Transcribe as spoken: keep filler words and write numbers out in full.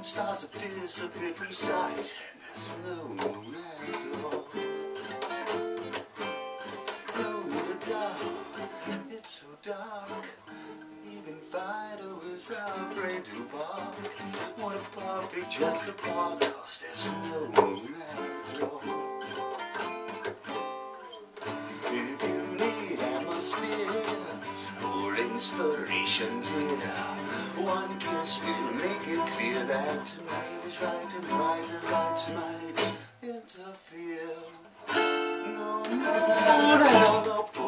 Stars have disappeared from sight, and there's no moon at all. Alone in the dark, it's so dark. Even Fido is afraid to bark. What a perfect chance to park, 'cause there's no moon at all. If you need atmosphere or inspiration, dear, one kiss will make it clear that tonight is right and brighter lights might interfere. No moon at all.